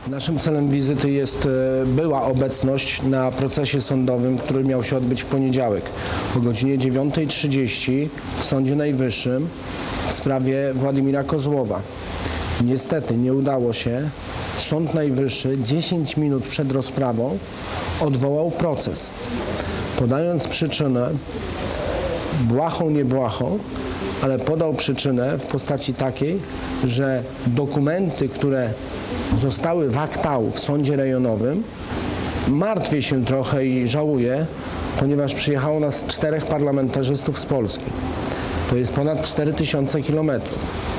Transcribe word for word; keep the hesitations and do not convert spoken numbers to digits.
Naszym celem wizyty jest, była obecność na procesie sądowym, który miał się odbyć w poniedziałek o godzinie dziewiątej trzydzieści w Sądzie Najwyższym w sprawie Władimira Kozłowa. Niestety nie udało się. Sąd Najwyższy dziesięć minut przed rozprawą odwołał proces, podając przyczynę błahą, niebłahą, ale podał przyczynę w postaci takiej, że dokumenty, które zostały w aktał w sądzie rejonowym, martwię się trochę i żałuję, ponieważ przyjechało nas czterech parlamentarzystów z Polski. To jest ponad cztery tysiące kilometrów.